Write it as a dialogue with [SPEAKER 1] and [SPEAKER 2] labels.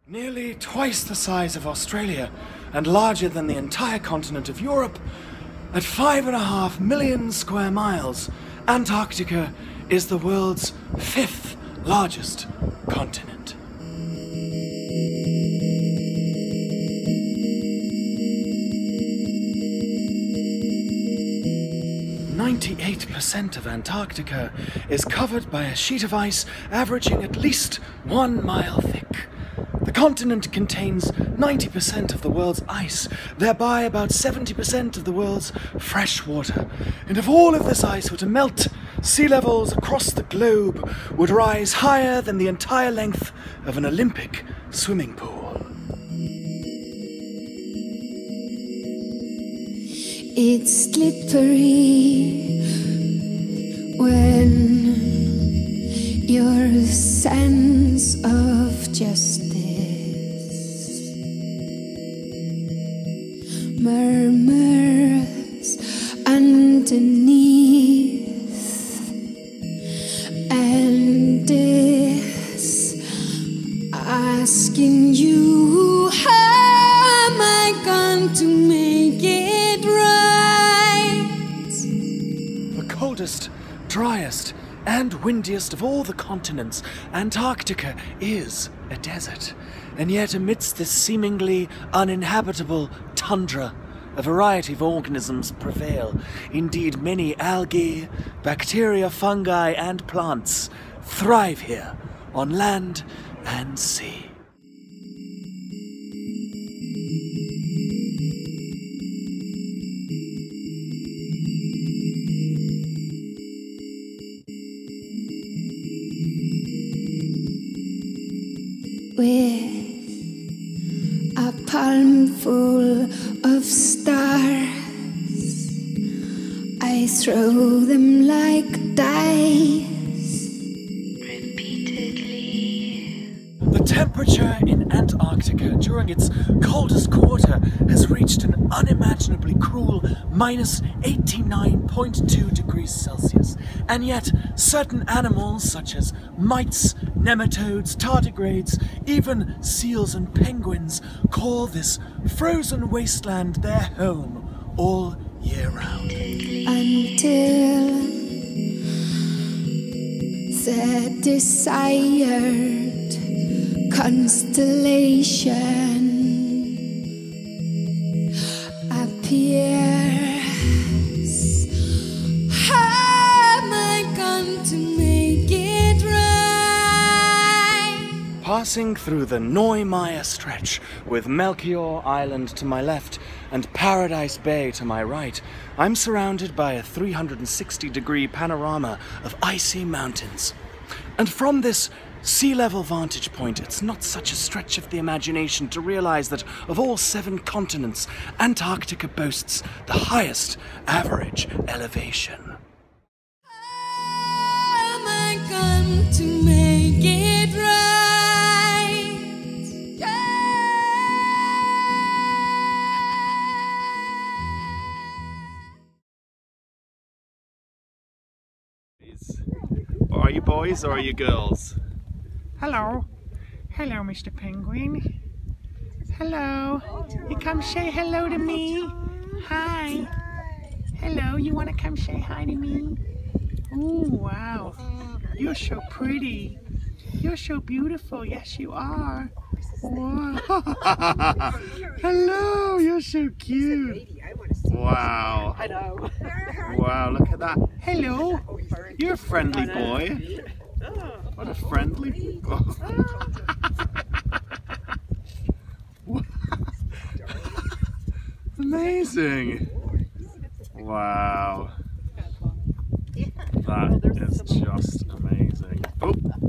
[SPEAKER 1] Nearly twice the size of Australia and larger than the entire continent of Europe, at 5.5 million square miles, Antarctica is the world's 5th largest continent. ,98% of Antarctica is covered by a sheet of ice averaging at least 1 mile thick. The continent contains 90% of the world's ice, thereby about 70% of the world's fresh water. And if all of this ice were to melt, sea levels across the globe would rise higher than the entire length of an Olympic swimming pool.
[SPEAKER 2] It's slippery when your sense of justice murmurs underneath and is asking you, how am I going to make it right?
[SPEAKER 1] The coldest, driest, and windiest of all the continents, Antarctica is a desert. And yet amidst this seemingly uninhabitable tundra, a variety of organisms prevail. Indeed, many algae, bacteria, fungi, and plants thrive here on land and sea.
[SPEAKER 2] With a palmful of stars, I throw them like dice repeatedly.
[SPEAKER 1] The temperature in Antarctica during its coldest quarter has reached an unimaginably cruel -89.2 degrees Celsius, and yet certain animals such as mites, nematodes, tardigrades, even seals and penguins call this frozen wasteland their home all year round.
[SPEAKER 2] Until the desired constellation appears. How am I going to make it right?
[SPEAKER 1] Passing through the Neumayer Stretch, with Melchior Island to my left and Paradise Bay to my right, I'm surrounded by a 360-degree panorama of icy mountains. And from this sea level vantage point, it's not such a stretch of the imagination to realize that of all 7 continents, Antarctica boasts the highest average elevation.
[SPEAKER 2] How am I going to make it right?
[SPEAKER 1] Are you boys or are you girls?
[SPEAKER 3] Hello. Hello, Mr. Penguin. Hello. You come say hello to me? Hi. Hello, you want to come say hi to me? Oh, wow. You're so pretty. You're so beautiful. Yes, you are. Wow. Hello, you're so cute. Wow.
[SPEAKER 4] I know.
[SPEAKER 1] Wow, look at that.
[SPEAKER 3] Hello.
[SPEAKER 1] You're a friendly boy. What a friendly... Oh. Amazing. Wow. That is just amazing. Oh.